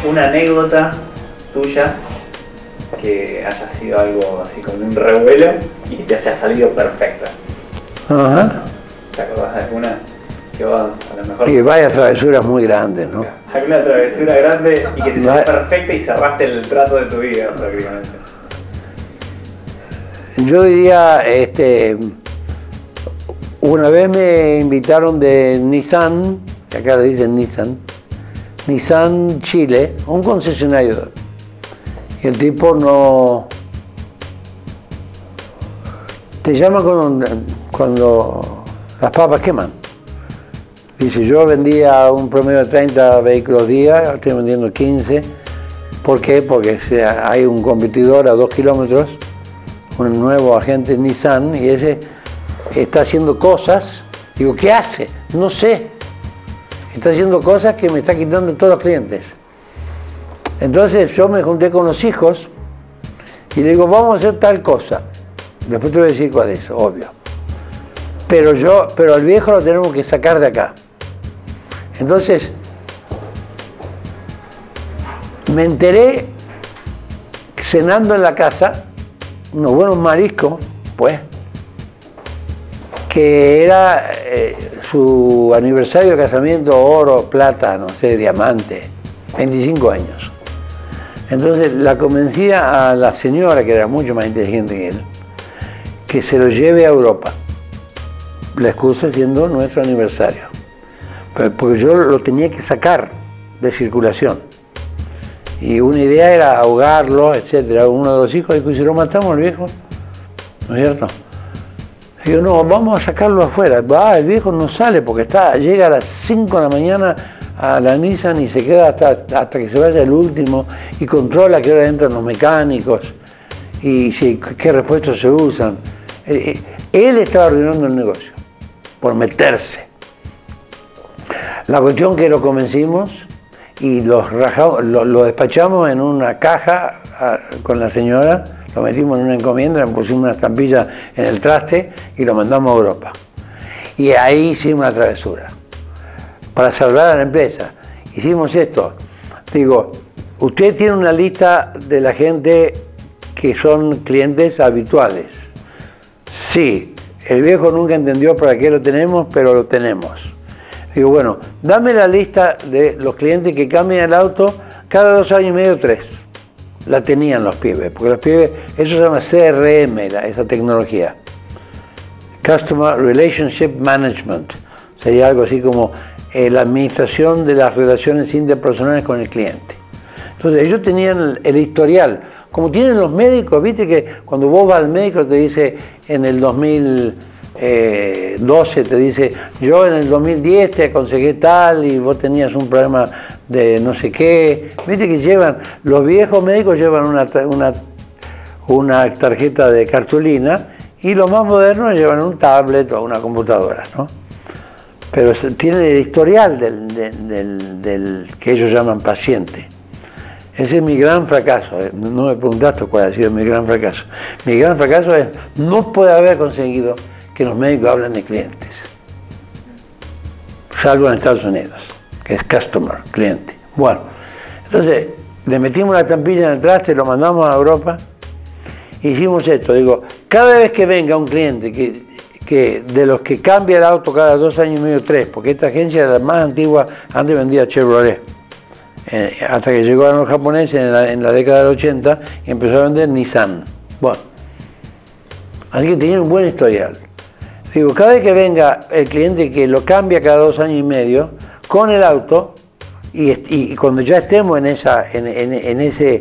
una anécdota tuya que haya sido algo así como un revuelo y que te haya salido perfecta. Ajá. ¿Te acordás de alguna? Que vos, a lo mejor... Y vaya travesuras muy grandes, ¿no? Alguna travesura grande y que te salió perfecta y cerraste el trato de tu vida prácticamente. Yo diría, una vez me invitaron de Nissan, que acá le dicen Nissan Chile, un concesionario. Y el tipo no... Te llama cuando las papas queman. Dice, yo vendía un promedio de 30 vehículos día, estoy vendiendo 15. ¿Por qué? Porque hay un competidor a 2 kilómetros, un nuevo agente Nissan, y ese está haciendo cosas. Digo, ¿qué hace? No sé. Está haciendo cosas que me está quitando todos los clientes. Entonces yo me junté con los hijos y le digo, vamos a hacer tal cosa. Después te voy a decir cuál es, obvio. Pero al viejo lo tenemos que sacar de acá. Entonces, me enteré, cenando en la casa, unos buenos mariscos, pues, que era su aniversario de casamiento, oro, plata, no sé, diamante, 25 años. Entonces la convencí a la señora, que era mucho más inteligente que él, que se lo lleve a Europa. La excusa siendo nuestro aniversario. Porque yo lo tenía que sacar de circulación. Y una idea era ahogarlo, etc. Uno de los hijos dijo, ¿y si lo matamos al viejo? ¿No es cierto? Y yo, no, vamos a sacarlo afuera. El viejo no sale porque llega a las 5 de la mañana a la Nissan y se queda hasta que se vaya el último y controla qué hora entran los mecánicos y qué repuestos se usan. Él estaba arruinando el negocio por meterse. La cuestión que lo convencimos y lo despachamos en una caja con la señora, lo metimos en una encomienda, le pusimos una estampilla en el traste y lo mandamos a Europa. Y ahí hicimos una travesura. Para salvar a la empresa, hicimos esto. Digo, usted tiene una lista de la gente que son clientes habituales. Sí, el viejo nunca entendió para qué lo tenemos, pero lo tenemos. Digo, bueno, dame la lista de los clientes que cambian el auto cada 2 años y medio, 3. La tenían los pibes, porque los pibes, eso se llama CRM, esa tecnología. Customer Relationship Management. Sería algo así como la administración de las relaciones interpersonales con el cliente. Entonces ellos tenían el historial, como tienen los médicos, viste que cuando vos vas al médico te dice en el 2012 te dice, yo en el 2010 te aconsejé tal y vos tenías un problema de no sé qué. Viste que llevan, los viejos médicos llevan una tarjeta de cartulina y los más modernos llevan un tablet o una computadora, ¿no? Pero tienen el historial del que ellos llaman paciente. Ese es mi gran fracaso. No me preguntaste cuál ha sido mi gran fracaso. Mi gran fracaso es no poder haber conseguido que los médicos hablen de clientes. Salvo en Estados Unidos, que es customer, cliente. Bueno, entonces le metimos la estampilla en el traste, lo mandamos a Europa. Hicimos esto, digo, cada vez que venga un cliente que de los que cambia el auto cada 2 años y medio, 3, porque esta agencia era la más antigua, antes vendía Chevrolet, hasta que llegaron los japoneses en la década del 80 y empezó a vender Nissan. Bueno, así que tenían un buen historial. Digo, cada vez que venga el cliente que lo cambia cada 2 años y medio, con el auto, y cuando ya estemos en ese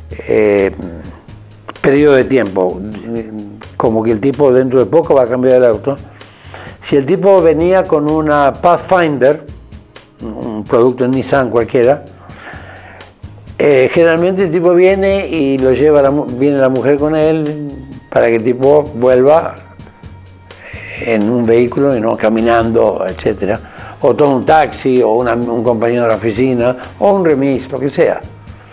periodo de tiempo, como que el tipo dentro de poco va a cambiar el auto, si el tipo venía con una Pathfinder, un producto en Nissan cualquiera, generalmente el tipo viene y lo lleva, viene la mujer con él para que el tipo vuelva en un vehículo y no caminando, etc. O toma un taxi, o un compañero de la oficina, o un remis, lo que sea.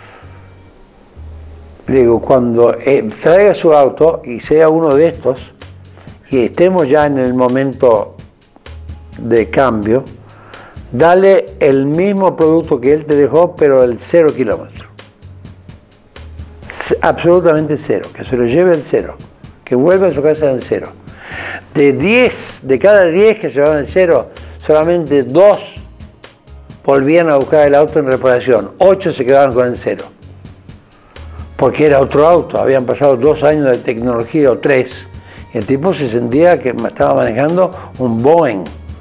Digo, cuando traiga su auto y sea uno de estos, y estemos ya en el momento de cambio, dale el mismo producto que él te dejó, pero el 0 kilómetro. Absolutamente cero, que se lo lleve el cero, que vuelva a su casa en cero. De cada 10 que se llevaban el cero, solamente 2 volvían a buscar el auto en reparación, 8 se quedaban con el cero. Porque era otro auto, habían pasado 2 años de tecnología o 3, y el tipo se sentía que estaba manejando un Boeing.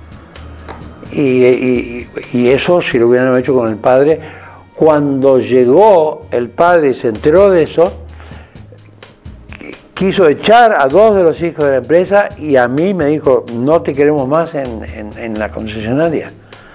Y eso, si lo hubieran hecho con el padre, cuando llegó el padre y se enteró de eso, quiso echar a 2 de los hijos de la empresa y a mí me dijo, no te queremos más en la concesionaria.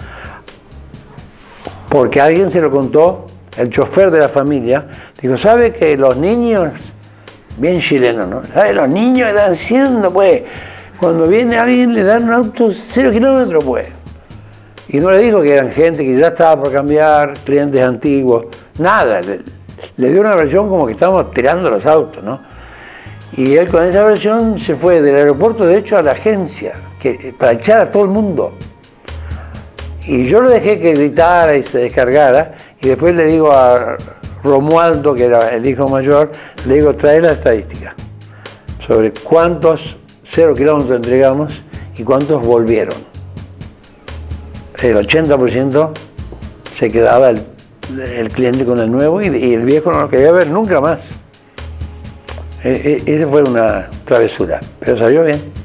Porque alguien se lo contó, el chofer de la familia, dijo, ¿sabe que los niños, bien chileno, ¿no? ¿Sabe? Los niños están haciendo, pues, cuando viene alguien le dan un auto 0 kilómetros, pues. Y no le dijo que eran gente que ya estaba por cambiar, clientes antiguos, nada. Le dio una versión como que estábamos tirando los autos, ¿no? Y él con esa versión se fue del aeropuerto, de hecho, a la agencia, para echar a todo el mundo. Y yo lo dejé que gritara y se descargara, y después le digo a Romualdo, que era el hijo mayor, le digo, trae la estadística sobre cuántos 0 kilómetros entregamos y cuántos volvieron. El 80% se quedaba el cliente con el nuevo y el viejo no lo quería ver nunca más. Esa fue una travesura, pero salió bien.